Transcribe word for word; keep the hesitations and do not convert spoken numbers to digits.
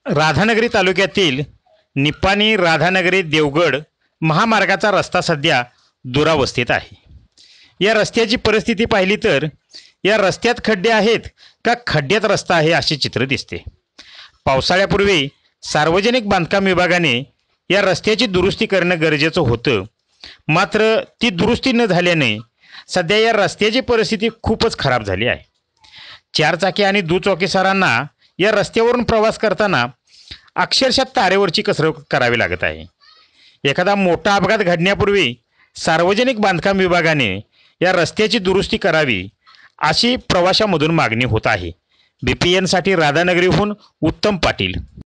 राधानगरी तालुक्यातील निपाणी राधानगरी देवगड महामार्गाचा रस्ता सध्या दुरावस्थेत आहे। या रस्त्याची परिस्थिती पाहिली तर या रस्त्यात खड्डे आहेत का खड्ड्यात रस्ता आहे असे चित्र दिसते। पावसाळ्यापूर्वी सार्वजनिक बांधकाम विभागाने या रस्त्याची दुरुस्ती करणं गरजेचं होतं, मात्र ती दुरुस्ती न झाल्याने सध्या या रस्त्याची परिस्थिती खूपच खराब झाली आहे। चारचाकी आणि दुचाकीस्वारांना या रस्त्यावरून प्रवास करताना अक्षरशः तारेवरची कसरत करावी लागत आहे। एखादा मोठा अपघात घडण्यापूर्वी सार्वजनिक बांधकाम विभागाने या रस्त्याची दुरुस्ती करावी अशी प्रवाशांमधून मागणी होत आहे। बी पी एन साठी राधानगरीहून उत्तम पाटील।